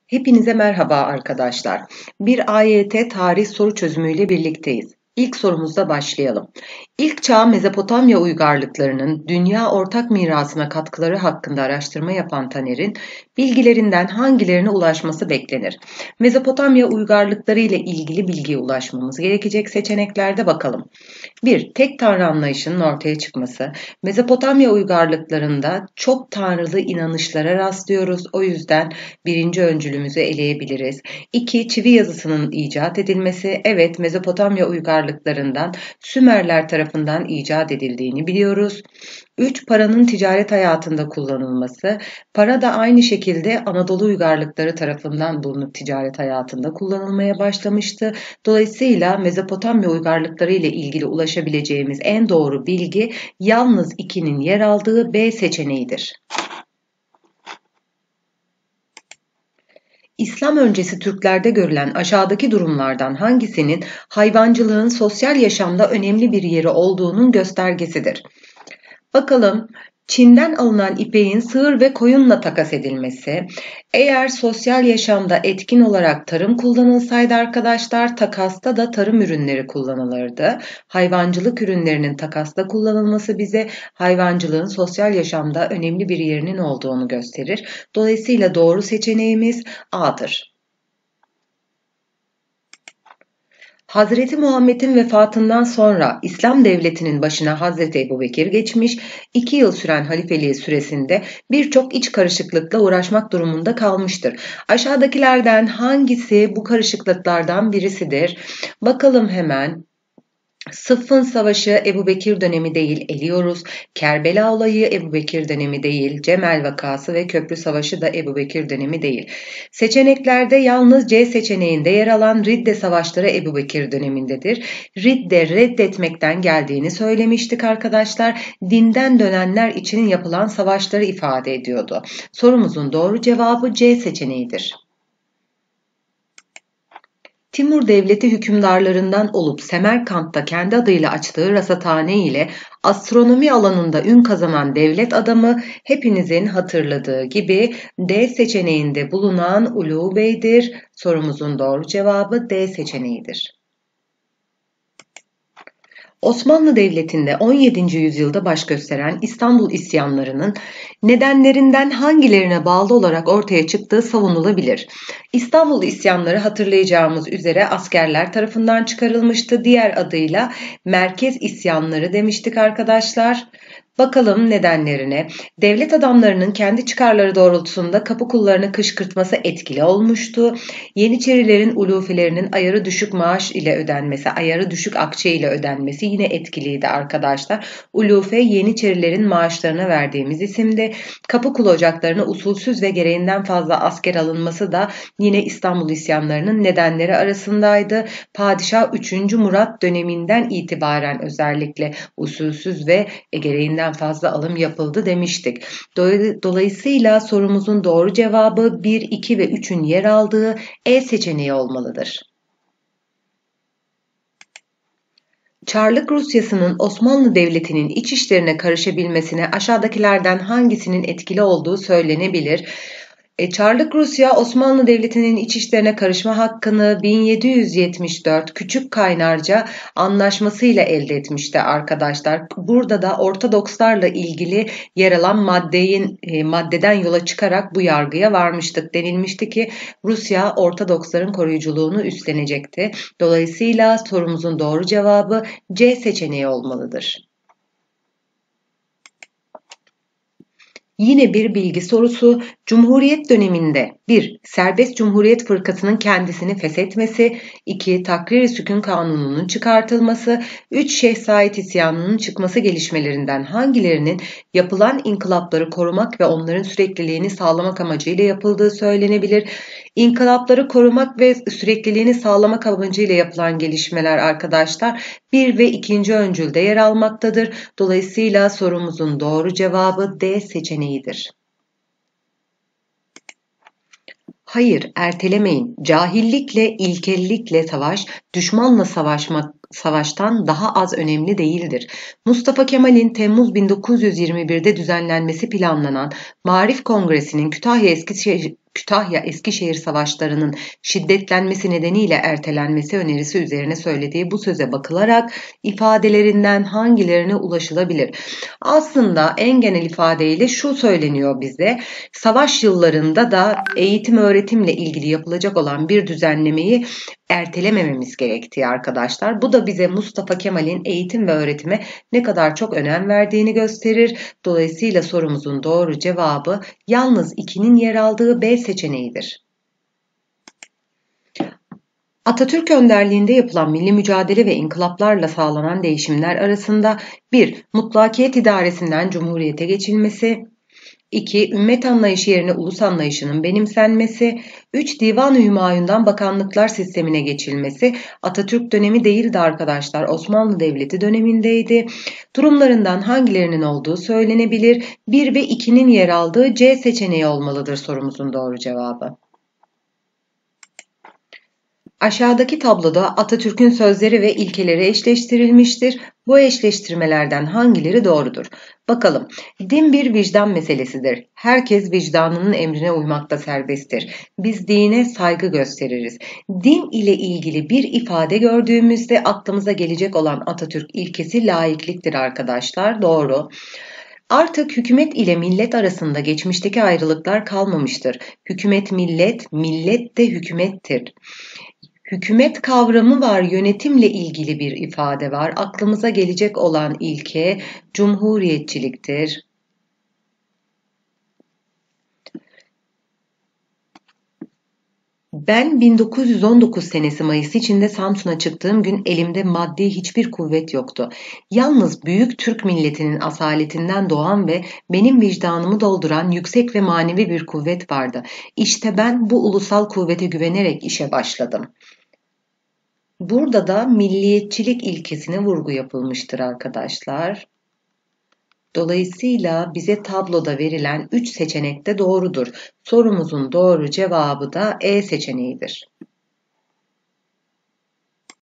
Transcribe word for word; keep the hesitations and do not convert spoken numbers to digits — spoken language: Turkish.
Hepinize merhaba arkadaşlar. Bir A Y T tarih soru çözümüyle birlikteyiz. İlk sorumuzla başlayalım. İlk çağ Mezopotamya uygarlıklarının dünya ortak mirasına katkıları hakkında araştırma yapan Taner'in bilgilerinden hangilerine ulaşması beklenir? Mezopotamya uygarlıkları ile ilgili bilgiye ulaşmamız gerekecek seçeneklerde bakalım. bir. Tek tanrı anlayışının ortaya çıkması. Mezopotamya uygarlıklarında çok tanrılı inanışlara rastlıyoruz. O yüzden birinci öncülümüzü eleyebiliriz. iki. Çivi yazısının icat edilmesi. Evet, Mezopotamya uygarlıklarından Sümerler tarafından icat edildiğini biliyoruz. üç. Paranın ticaret hayatında kullanılması. Para da aynı şekilde Anadolu uygarlıkları tarafından bulunup ticaret hayatında kullanılmaya başlamıştı. Dolayısıyla Mezopotamya uygarlıkları ile ilgili ulaşabileceğimiz en doğru bilgi yalnız ikinin yer aldığı B seçeneğidir. İslam öncesi Türklerde görülen aşağıdaki durumlardan hangisinin hayvancılığın sosyal yaşamda önemli bir yeri olduğunun göstergesidir? Bakalım, Çin'den alınan ipeğin sığır ve koyunla takas edilmesi. Eğer sosyal yaşamda etkin olarak tarım kullanılsaydı arkadaşlar, takasta da tarım ürünleri kullanılırdı. Hayvancılık ürünlerinin takasta kullanılması bize hayvancılığın sosyal yaşamda önemli bir yerinin olduğunu gösterir. Dolayısıyla doğru seçeneğimiz A'dır. Hazreti Muhammed'in vefatından sonra İslam devletinin başına Hazreti Ebubekir geçmiş, iki yıl süren halifeliği süresinde birçok iç karışıklıkla uğraşmak durumunda kalmıştır. Aşağıdakilerden hangisi bu karışıklıklardan birisidir? Bakalım hemen. Sıffın Savaşı Ebubekir dönemi değil, eliyoruz. Kerbela olayı Ebubekir dönemi değil. Cemel vakası ve Köprü Savaşı da Ebubekir dönemi değil. Seçeneklerde yalnız C seçeneğinde yer alan Ridde Savaşları Ebubekir dönemindedir. Ridde reddetmekten geldiğini söylemiştik arkadaşlar. Dinden dönenler için yapılan savaşları ifade ediyordu. Sorumuzun doğru cevabı C seçeneğidir. Timur Devleti hükümdarlarından olup Semerkant'ta kendi adıyla açtığı rasathane ile astronomi alanında ün kazanan devlet adamı hepinizin hatırladığı gibi D seçeneğinde bulunan Ulu Bey'dir. Sorumuzun doğru cevabı D seçeneğidir. Osmanlı Devleti'nde on yedinci yüzyılda baş gösteren İstanbul isyanlarının nedenlerinden hangilerine bağlı olarak ortaya çıktığı savunulabilir. İstanbul isyanları hatırlayacağımız üzere askerler tarafından çıkarılmıştı. Diğer adıyla merkez isyanları demiştik arkadaşlar. Bakalım nedenlerine. Devlet adamlarının kendi çıkarları doğrultusunda kapı kullarını kışkırtması etkili olmuştu. Yeniçerilerin ulufelerinin ayarı düşük maaş ile ödenmesi, ayarı düşük akçe ile ödenmesi yine etkiliydi arkadaşlar. Ulufe Yeniçerilerin maaşlarına verdiğimiz isimdi. Kapı kulu ocaklarına usulsüz ve gereğinden fazla asker alınması da yine İstanbul isyanlarının nedenleri arasındaydı. Padişah üçüncü Murat döneminden itibaren özellikle usulsüz ve gereğinden fazla alım yapıldı demiştik. Dolayısıyla sorumuzun doğru cevabı bir, iki ve üçün yer aldığı E seçeneği olmalıdır. Çarlık Rusyası'nın Osmanlı Devleti'nin iç işlerine karışabilmesine aşağıdakilerden hangisinin etkili olduğu söylenebilir? E, Çarlık Rusya, Osmanlı Devleti'nin iç işlerine karışma hakkını bin yedi yüz yetmiş dört Küçük Kaynarca Anlaşması'yla elde etmişti arkadaşlar. Burada da Ortodokslarla ilgili yer alan maddeyin, e, maddeden yola çıkarak bu yargıya varmıştık. Denilmişti ki Rusya Ortodoksların koruyuculuğunu üstlenecekti. Dolayısıyla sorumuzun doğru cevabı C seçeneği olmalıdır. Yine bir bilgi sorusu. Cumhuriyet döneminde bir. Serbest Cumhuriyet Fırkası'nın kendisini feshetmesi, iki. Takrir-i Sükun Kanunu'nun çıkartılması, üç. Şeyh Said isyanının çıkması gelişmelerinden hangilerinin yapılan inkılapları korumak ve onların sürekliliğini sağlamak amacıyla yapıldığı söylenebilir. İnkılapları korumak ve sürekliliğini sağlamak amacıyla yapılan gelişmeler arkadaşlar bir ve ikinci öncülde yer almaktadır. Dolayısıyla sorumuzun doğru cevabı D seçeneğidir. Hayır, ertelemeyin. Cahillikle, ilkellikle savaş, düşmanla savaşmak, savaştan daha az önemli değildir. Mustafa Kemal'in Temmuz bin dokuz yüz yirmi bir'de düzenlenmesi planlanan Maarif Kongresi'nin Kütahya Eskişehir Kütahya-Eskişehir savaşlarının şiddetlenmesi nedeniyle ertelenmesi önerisi üzerine söylediği bu söze bakılarak ifadelerinden hangilerine ulaşılabilir? Aslında en genel ifadeyle şu söyleniyor bize: savaş yıllarında da eğitim öğretimle ilgili yapılacak olan bir düzenlemeyi ertelemememiz gerektiği arkadaşlar. Bu da bize Mustafa Kemal'in eğitim ve öğretime ne kadar çok önem verdiğini gösterir. Dolayısıyla sorumuzun doğru cevabı yalnız ikinin yer aldığı B seçeneğidir. Atatürk önderliğinde yapılan milli mücadele ve inkılaplarla sağlanan değişimler arasında bir Mutlakiyet idaresinden Cumhuriyete geçilmesi, iki Ümmet anlayışı yerine ulus anlayışının benimsenmesi, üç Divan-ı Hümayun'dan bakanlıklar sistemine geçilmesi. Atatürk dönemi değildi arkadaşlar, Osmanlı Devleti dönemindeydi. Durumlarından hangilerinin olduğu söylenebilir? bir ve ikinin yer aldığı C seçeneği olmalıdır sorumuzun doğru cevabı. Aşağıdaki tabloda Atatürk'ün sözleri ve ilkeleri eşleştirilmiştir. Bu eşleştirmelerden hangileri doğrudur? Bakalım. Din bir vicdan meselesidir. Herkes vicdanının emrine uymakta serbesttir. Biz dine saygı gösteririz. Din ile ilgili bir ifade gördüğümüzde aklımıza gelecek olan Atatürk ilkesi laikliktir arkadaşlar. Doğru. Artık hükümet ile millet arasında geçmişteki ayrılıklar kalmamıştır. Hükümet millet, millet de hükümettir. Hükümet kavramı var, yönetimle ilgili bir ifade var. Aklımıza gelecek olan ilke cumhuriyetçiliktir. Ben bin dokuz yüz on dokuz senesi Mayıs içinde Samsun'a çıktığım gün elimde maddi hiçbir kuvvet yoktu. Yalnız büyük Türk milletinin asaletinden doğan ve benim vicdanımı dolduran yüksek ve manevi bir kuvvet vardı. İşte ben bu ulusal kuvvete güvenerek işe başladım. Burada da milliyetçilik ilkesine vurgu yapılmıştır arkadaşlar. Dolayısıyla bize tabloda verilen üç seçenek de doğrudur. Sorumuzun doğru cevabı da E seçeneğidir.